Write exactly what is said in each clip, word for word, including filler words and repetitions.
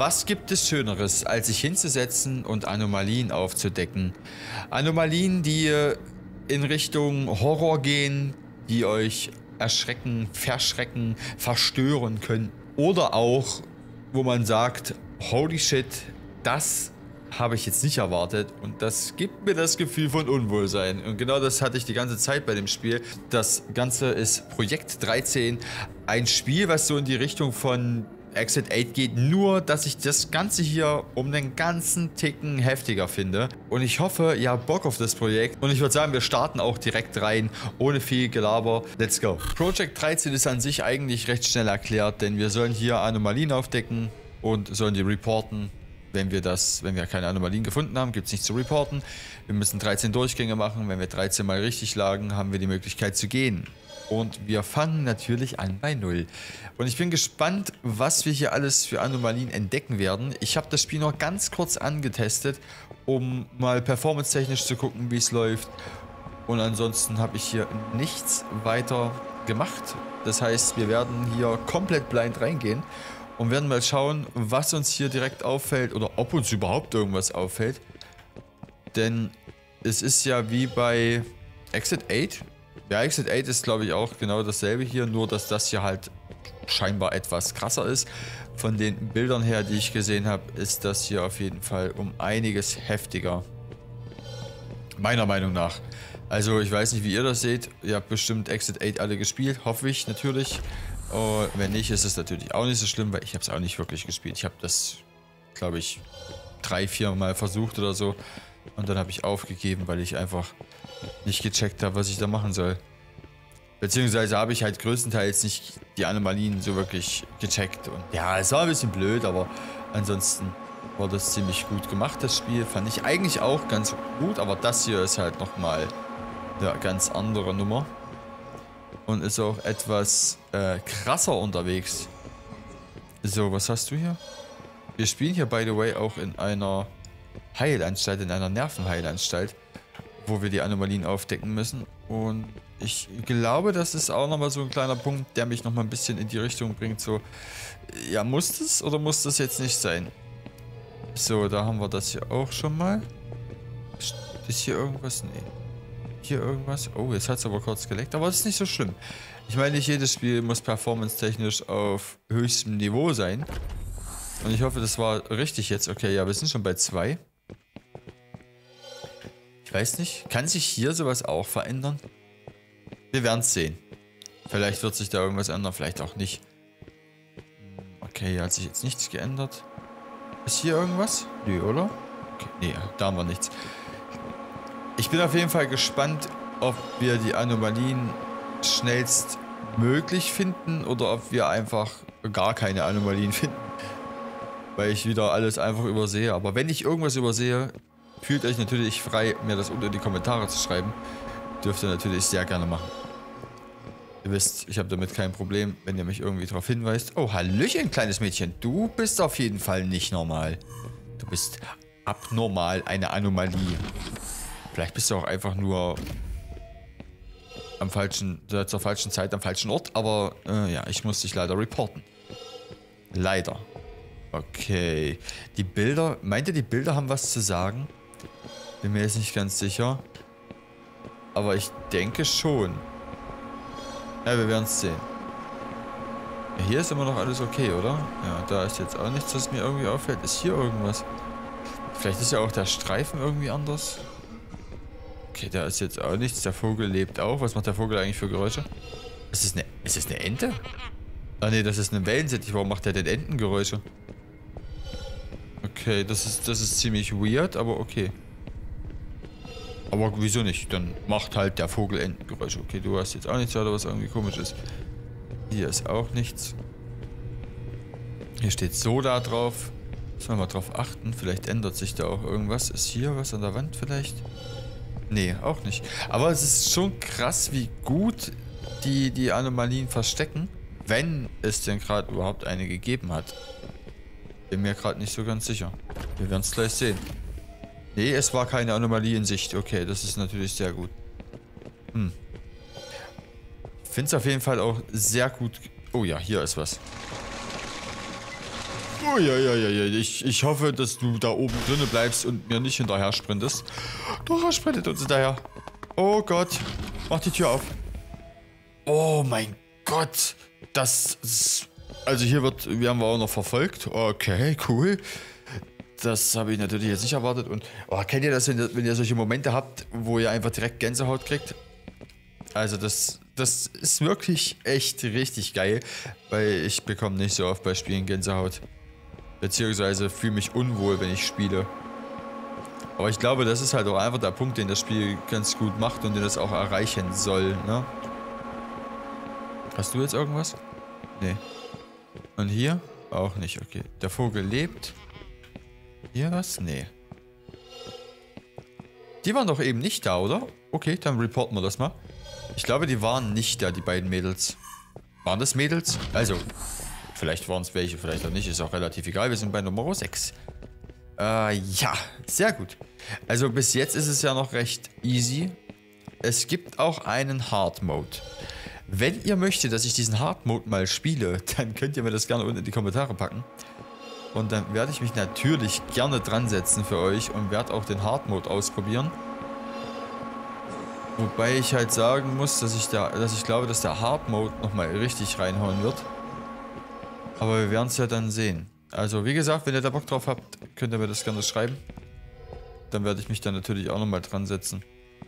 Was gibt es Schöneres, als sich hinzusetzen und Anomalien aufzudecken? Anomalien, die in Richtung Horror gehen, die euch erschrecken, verschrecken, verstören können. Oder auch, wo man sagt, holy shit, das habe ich jetzt nicht erwartet und das gibt mir das Gefühl von Unwohlsein. Und genau das hatte ich die ganze Zeit bei dem Spiel. Das Ganze ist Projekt dreizehn, ein Spiel, was so in die Richtung von Exit acht geht, nur dass ich das Ganze hier um den ganzen Ticken heftiger finde. Und ich hoffe, ihr habt Bock auf das Projekt. Und ich würde sagen, wir starten auch direkt rein, ohne viel Gelaber. Let's go. Projekt dreizehn ist an sich eigentlich recht schnell erklärt, denn wir sollen hier Anomalien aufdecken und sollen die reporten. Wenn wir das, wenn wir keine Anomalien gefunden haben, gibt es nichts zu reporten. Wir müssen dreizehn Durchgänge machen. Wenn wir dreizehn Mal richtig lagen, haben wir die Möglichkeit zu gehen. Und wir fangen natürlich an bei null. Und ich bin gespannt, was wir hier alles für Anomalien entdecken werden. Ich habe das Spiel noch ganz kurz angetestet, um mal performance-technisch zu gucken, wie es läuft. Und ansonsten habe ich hier nichts weiter gemacht. Das heißt, wir werden hier komplett blind reingehen. Und werden mal schauen, was uns hier direkt auffällt oder ob uns überhaupt irgendwas auffällt. Denn es ist ja wie bei Exit acht. Ja, Exit acht ist glaube ich auch genau dasselbe hier, nur dass das hier halt scheinbar etwas krasser ist. Von den Bildern her, die ich gesehen habe, ist das hier auf jeden Fall um einiges heftiger. Meiner Meinung nach. Also ich weiß nicht, wie ihr das seht. Ihr habt bestimmt Exit acht alle gespielt, hoffe ich natürlich. Oh, wenn nicht, ist es natürlich auch nicht so schlimm, weil ich habe es auch nicht wirklich gespielt. Ich habe das, glaube ich, drei, vier Mal versucht oder so. Und dann habe ich aufgegeben, weil ich einfach nicht gecheckt habe, was ich da machen soll. Beziehungsweise habe ich halt größtenteils nicht die Anomalien so wirklich gecheckt. Und ja, es war ein bisschen blöd, aber ansonsten war das ziemlich gut gemacht, das Spiel. Fand ich eigentlich auch ganz gut, aber das hier ist halt nochmal eine ganz andere Nummer. Und ist auch etwas äh, krasser unterwegs. So, was hast du hier? Wir spielen hier, by the way, auch in einer Heilanstalt, in einer Nervenheilanstalt, wo wir die Anomalien aufdecken müssen. Und ich glaube, das ist auch nochmal so ein kleiner Punkt, der mich nochmal ein bisschen in die Richtung bringt. So, ja, muss das oder muss das jetzt nicht sein? So, da haben wir das hier auch schon mal. Ist hier irgendwas? Nee. Hier irgendwas? Oh, jetzt hat es aber kurz geleckt, aber das ist nicht so schlimm. Ich meine, nicht jedes Spiel muss performance-technisch auf höchstem Niveau sein. Und ich hoffe, das war richtig jetzt. Okay, ja, wir sind schon bei zwei. Ich weiß nicht, kann sich hier sowas auch verändern? Wir werden es sehen. Vielleicht wird sich da irgendwas ändern, vielleicht auch nicht. Okay, hier hat sich jetzt nichts geändert. Ist hier irgendwas? Nö, oder? Okay, nee, da haben wir nichts. Ich bin auf jeden Fall gespannt, ob wir die Anomalien schnellstmöglich finden oder ob wir einfach gar keine Anomalien finden. Weil ich wieder alles einfach übersehe. Aber wenn ich irgendwas übersehe, fühlt euch natürlich frei, mir das unter die Kommentare zu schreiben. Dürft ihr natürlich sehr gerne machen. Ihr wisst, ich habe damit kein Problem, wenn ihr mich irgendwie darauf hinweist. Oh, Hallöchen, kleines Mädchen. Du bist auf jeden Fall nicht normal. Du bist abnormal, eine Anomalie. Vielleicht bist du auch einfach nur am falschen, zur falschen Zeit am falschen Ort. Aber äh, ja, ich muss dich leider reporten. Leider. Okay. Die Bilder, meint ihr, die Bilder haben was zu sagen? Bin mir jetzt nicht ganz sicher. Aber ich denke schon. Ja, wir werden es sehen. Ja, hier ist immer noch alles okay, oder? Ja, da ist jetzt auch nichts, was mir irgendwie auffällt. Ist hier irgendwas? Vielleicht ist ja auch der Streifen irgendwie anders. Okay, da ist jetzt auch nichts. Der Vogel lebt auch. Was macht der Vogel eigentlich für Geräusche? Ist das eine, ist das eine Ente? Ah ne, das ist eine Wellensittich. Warum macht der denn Entengeräusche? Okay, das ist, das ist ziemlich weird, aber okay. Aber wieso nicht? Dann macht halt der Vogel Entengeräusche. Okay, du hast jetzt auch nichts, oder was irgendwie komisch ist. Hier ist auch nichts. Hier steht Soda drauf. Müssen wir mal drauf achten. Vielleicht ändert sich da auch irgendwas. Ist hier was an der Wand vielleicht? Nee, auch nicht. Aber es ist schon krass, wie gut die, die Anomalien verstecken. Wenn es denn gerade überhaupt eine gegeben hat. Bin mir gerade nicht so ganz sicher. Wir werden es gleich sehen. Nee, es war keine Anomalie in Sicht. Okay, das ist natürlich sehr gut. Hm. Ich finde es auf jeden Fall auch sehr gut. Oh ja, hier ist was. Oh ja, ja, ja, ja. Ich, ich hoffe, dass du da oben drinnen bleibst und mir nicht hinterher sprintest. Doch, er sprintet uns hinterher. Oh Gott. Mach die Tür auf. Oh mein Gott. Das ist... Also hier wird... Wir haben auch noch verfolgt. Okay, cool. Das habe ich natürlich jetzt nicht erwartet. Und oh, kennt ihr das, wenn ihr, wenn ihr solche Momente habt, wo ihr einfach direkt Gänsehaut kriegt? Also das... Das ist wirklich echt richtig geil, weil ich bekomme nicht so oft bei Spielen Gänsehaut. Beziehungsweise fühle mich unwohl, wenn ich spiele. Aber ich glaube, das ist halt auch einfach der Punkt, den das Spiel ganz gut macht und den es auch erreichen soll, ne? Hast du jetzt irgendwas? Nee. Und hier? Auch nicht, okay. Der Vogel lebt. Hier was? Nee. Die waren doch eben nicht da, oder? Okay, dann reporten wir das mal. Ich glaube, die waren nicht da, die beiden Mädels. Waren das Mädels? Also, vielleicht waren es welche, vielleicht auch nicht. Ist auch relativ egal. Wir sind bei Nummer sechs. Äh, ja. Sehr gut. Also, bis jetzt ist es ja noch recht easy. Es gibt auch einen Hard Mode. Wenn ihr möchtet, dass ich diesen Hard Mode mal spiele, dann könnt ihr mir das gerne unten in die Kommentare packen. Und dann werde ich mich natürlich gerne dran setzen für euch und werde auch den Hard Mode ausprobieren. Wobei ich halt sagen muss, dass ich da, dass ich glaube, dass der Hard Mode nochmal richtig reinhauen wird. Aber wir werden es ja dann sehen. Also wie gesagt, wenn ihr da Bock drauf habt, könnt ihr mir das gerne schreiben. Dann werde ich mich da natürlich auch nochmal dran setzen.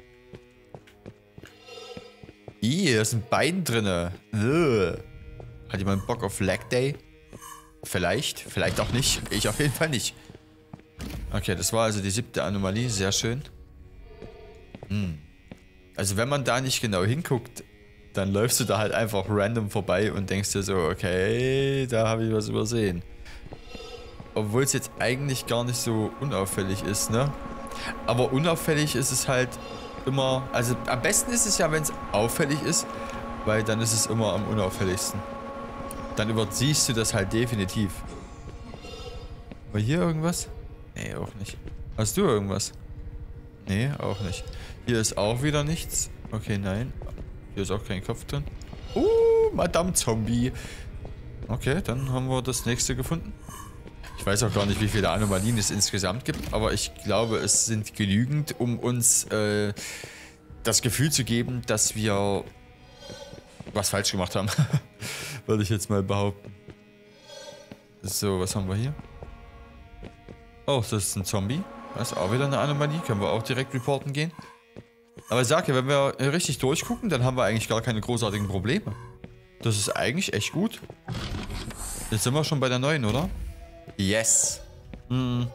Ih, da ist ein Bein drinne. Ugh. Hat jemand Bock auf Leg Day? Vielleicht, vielleicht auch nicht. Ich auf jeden Fall nicht. Okay, das war also die siebte Anomalie. Sehr schön. Hm. Also wenn man da nicht genau hinguckt, dann läufst du da halt einfach random vorbei und denkst dir so, okay, da habe ich was übersehen. Obwohl es jetzt eigentlich gar nicht so unauffällig ist, ne? Aber unauffällig ist es halt immer, also am besten ist es ja, wenn es auffällig ist, weil dann ist es immer am unauffälligsten. Dann übersiehst du das halt definitiv. War hier irgendwas? Nee, auch nicht. Hast du irgendwas? Nee, auch nicht. Hier ist auch wieder nichts. Okay, nein. Hier ist auch kein Kopf drin. Uh, Madame Zombie. Okay, dann haben wir das nächste gefunden. Ich weiß auch gar nicht, wie viele Anomalien es insgesamt gibt, aber ich glaube, es sind genügend, um uns äh, das Gefühl zu geben, dass wir was falsch gemacht haben. Würde ich jetzt mal behaupten. So, was haben wir hier? Oh, das ist ein Zombie. Das ist auch wieder eine Anomalie. Können wir auch direkt reporten gehen. Aber ich sage ja, wenn wir richtig durchgucken, dann haben wir eigentlich gar keine großartigen Probleme. Das ist eigentlich echt gut. Jetzt sind wir schon bei der neuen, oder? Yes. Hm.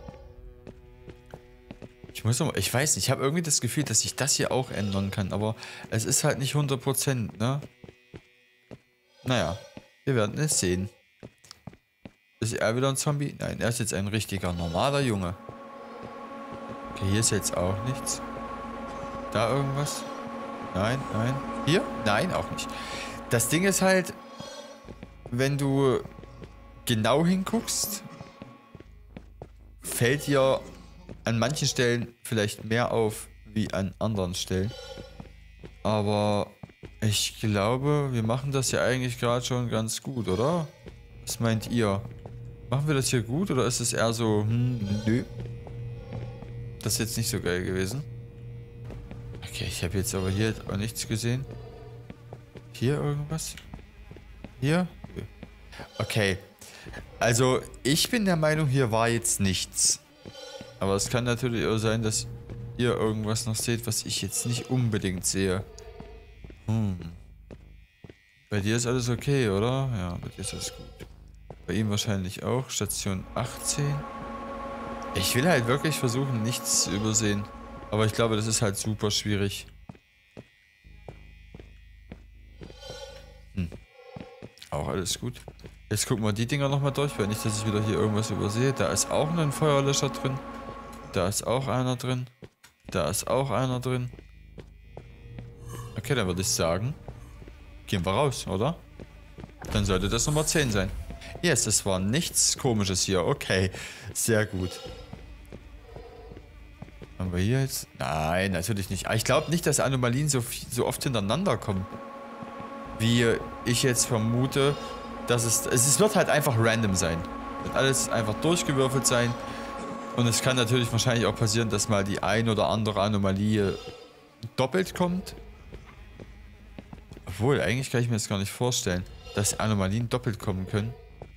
Ich muss noch, ich weiß nicht, ich habe irgendwie das Gefühl, dass ich das hier auch ändern kann, aber es ist halt nicht hundert Prozent, ne? Naja, wir werden es sehen. Ist er wieder ein Zombie? Nein, er ist jetzt ein richtiger, normaler Junge. Okay, hier ist jetzt auch nichts. Da irgendwas? Nein, nein. Hier? Nein, auch nicht. Das Ding ist halt, wenn du genau hinguckst, fällt dir an manchen Stellen vielleicht mehr auf wie an anderen Stellen. Aber ich glaube, wir machen das ja eigentlich gerade schon ganz gut, oder? Was meint ihr? Machen wir das hier gut oder ist es eher so, hm, nö? Das ist jetzt nicht so geil gewesen. Okay, ich habe jetzt aber hier auch nichts gesehen. Hier irgendwas? Hier? Okay. Also, ich bin der Meinung, hier war jetzt nichts. Aber es kann natürlich auch sein, dass ihr irgendwas noch seht, was ich jetzt nicht unbedingt sehe. Hm. Bei dir ist alles okay, oder? Ja, bei dir ist alles gut. Bei ihm wahrscheinlich auch. Station achtzehn. Ich will halt wirklich versuchen, nichts zu übersehen. Aber ich glaube, das ist halt super schwierig. Hm. Auch alles gut. Jetzt gucken wir die Dinger nochmal durch, weil nicht, dass ich wieder hier irgendwas übersehe. Da ist auch noch ein Feuerlöscher drin. Da ist auch einer drin. Da ist auch einer drin. Okay, dann würde ich sagen, gehen wir raus, oder? Dann sollte das Nummer zehn sein. Yes, es war nichts Komisches hier. Okay, sehr gut. Haben wir hier jetzt? Nein, natürlich nicht. Aber ich glaube nicht, dass Anomalien so, so oft hintereinander kommen. Wie ich jetzt vermute, dass es... Es wird halt einfach random sein. Wird alles einfach durchgewürfelt sein. Und es kann natürlich wahrscheinlich auch passieren, dass mal die ein oder andere Anomalie doppelt kommt. Obwohl, eigentlich kann ich mir das gar nicht vorstellen, dass Anomalien doppelt kommen können.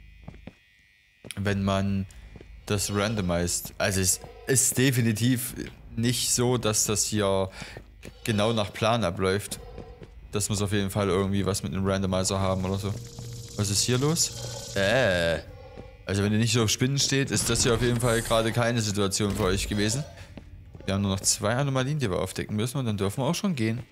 Wenn man das randomized. Also es ist definitiv nicht so, dass das hier genau nach Plan abläuft. Das muss auf jeden Fall irgendwie was mit einem Randomizer haben oder so. Was ist hier los? Äh. Also wenn ihr nicht so auf Spinnen steht, ist das hier auf jeden Fall gerade keine Situation für euch gewesen. Wir haben nur noch zwei Anomalien, die wir aufdecken müssen und dann dürfen wir auch schon gehen.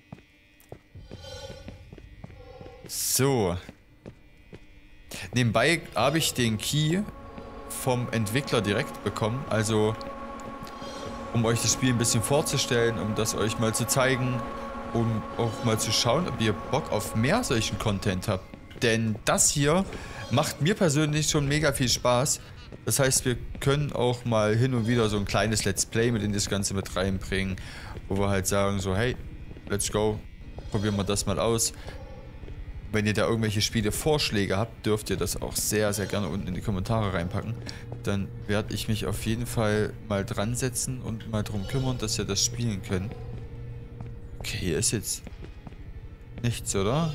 So. Nebenbei habe ich den Key vom Entwickler direkt bekommen, also um euch das Spiel ein bisschen vorzustellen, um das euch mal zu zeigen, um auch mal zu schauen, ob ihr Bock auf mehr solchen Content habt. Denn das hier macht mir persönlich schon mega viel Spaß. Das heißt, wir können auch mal hin und wieder so ein kleines Let's Play mit in das Ganze mit reinbringen, wo wir halt sagen so, hey, let's go, probieren wir das mal aus. Wenn ihr da irgendwelche Spiele-Vorschläge habt, dürft ihr das auch sehr, sehr gerne unten in die Kommentare reinpacken. Dann werde ich mich auf jeden Fall mal dran setzen und mal drum kümmern, dass ihr das spielen könnt. Okay, hier ist jetzt nichts, oder?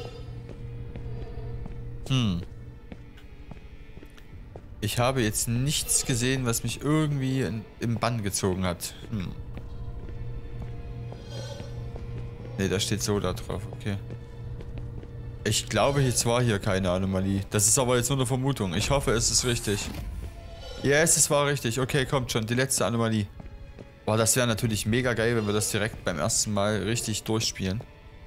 Hm. Ich habe jetzt nichts gesehen, was mich irgendwie in, im Bann gezogen hat. Hm. Ne, da steht so da drauf, okay. Ich glaube, jetzt war hier keine Anomalie. Das ist aber jetzt nur eine Vermutung. Ich hoffe, es ist richtig. Yes, es war richtig. Okay, kommt schon. Die letzte Anomalie. Boah, das wäre natürlich mega geil, wenn wir das direkt beim ersten Mal richtig durchspielen.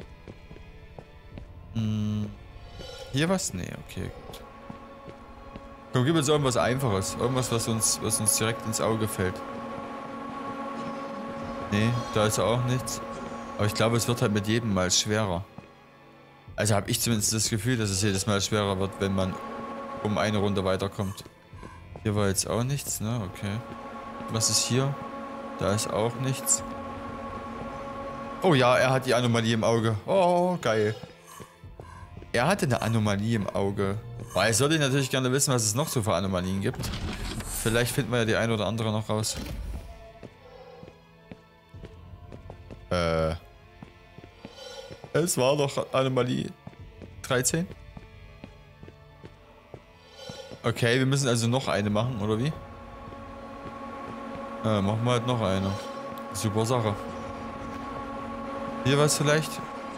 Hm. Hier was? Nee, okay, gut. Komm, gib uns irgendwas Einfaches. Irgendwas, was uns, was uns direkt ins Auge fällt. Nee, da ist auch nichts. Aber ich glaube, es wird halt mit jedem Mal schwerer. Also habe ich zumindest das Gefühl, dass es jedes Mal schwerer wird, wenn man um eine Runde weiterkommt. Hier war jetzt auch nichts, ne? Okay. Was ist hier? Da ist auch nichts. Oh ja, er hat die Anomalie im Auge. Oh, geil. Er hatte eine Anomalie im Auge. Boah, jetzt würde ich natürlich gerne wissen, was es noch so für Anomalien gibt. Vielleicht finden wir ja die ein oder andere noch raus. Äh... Es war doch Anomalie dreizehn. Okay, wir müssen also noch eine machen, oder wie? Äh, machen wir halt noch eine. Super Sache. Hier was vielleicht?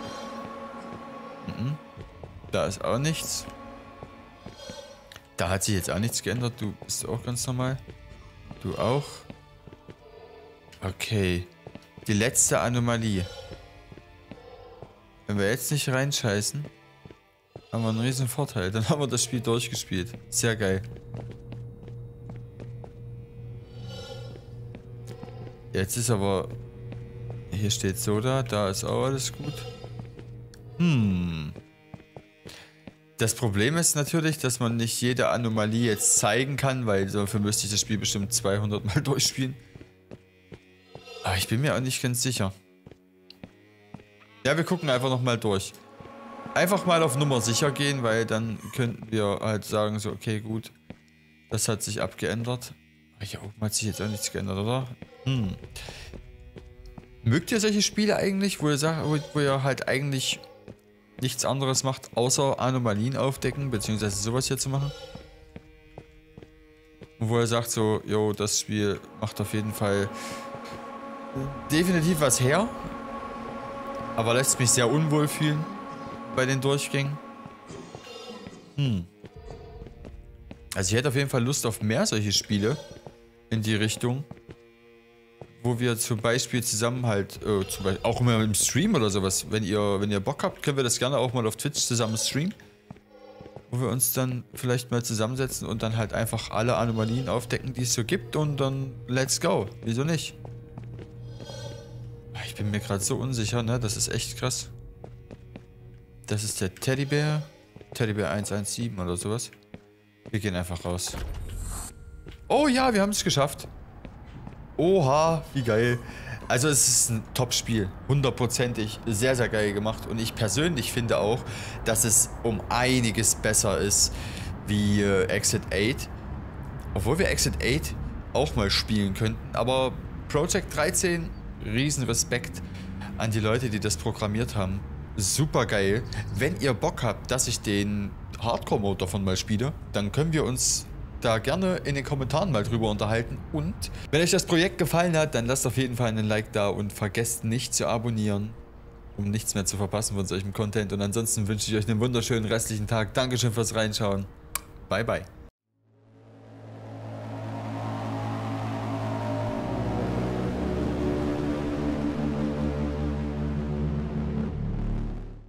Mhm. Da ist auch nichts. Da hat sich jetzt auch nichts geändert. Du bist auch ganz normal. Du auch. Okay. Die letzte Anomalie. Wenn wir jetzt nicht reinscheißen, haben wir einen riesen Vorteil. Dann haben wir das Spiel durchgespielt. Sehr geil. Jetzt ist aber... Hier steht Soda, da ist auch alles gut. Hm. Das Problem ist natürlich, dass man nicht jede Anomalie jetzt zeigen kann, weil dafür müsste ich das Spiel bestimmt zweihundert Mal durchspielen. Aber ich bin mir auch nicht ganz sicher. Ja, wir gucken einfach nochmal durch. Einfach mal auf Nummer sicher gehen, weil dann könnten wir halt sagen, so, okay, gut. Das hat sich abgeändert. Aber hier oben hat sich jetzt auch nichts geändert, oder? Hm. Mögt ihr solche Spiele eigentlich, wo ihr, sagt, wo ihr halt eigentlich nichts anderes macht, außer Anomalien aufdecken, beziehungsweise sowas hier zu machen? Und wo ihr sagt so, jo, das Spiel macht auf jeden Fall definitiv was her. Aber lässt mich sehr unwohl fühlen bei den Durchgängen. Hm. Also ich hätte auf jeden Fall Lust auf mehr solche Spiele in die Richtung, wo wir zum Beispiel zusammen halt, äh, zum Beispiel auch immer im Stream oder sowas, wenn ihr, wenn ihr Bock habt, können wir das gerne auch mal auf Twitch zusammen streamen. Wo wir uns dann vielleicht mal zusammensetzen und dann halt einfach alle Anomalien aufdecken, die es so gibt und dann let's go. Wieso nicht? Ich bin mir gerade so unsicher, ne? Das ist echt krass. Das ist der Teddybär. Teddybär eins eins sieben oder sowas. Wir gehen einfach raus. Oh ja, wir haben es geschafft. Oha, wie geil. Also es ist ein Top-Spiel. Hundertprozentig. Sehr, sehr geil gemacht. Und ich persönlich finde auch, dass es um einiges besser ist wie äh, Exit acht. Obwohl wir Exit acht auch mal spielen könnten. Aber Project dreizehn, riesen Respekt an die Leute, die das programmiert haben. Super geil. Wenn ihr Bock habt, dass ich den Hardcore-Mode davon mal spiele, dann können wir uns da gerne in den Kommentaren mal drüber unterhalten. Und wenn euch das Projekt gefallen hat, dann lasst auf jeden Fall einen Like da und vergesst nicht zu abonnieren, um nichts mehr zu verpassen von solchem Content. Und ansonsten wünsche ich euch einen wunderschönen restlichen Tag. Dankeschön fürs Reinschauen. Bye, bye.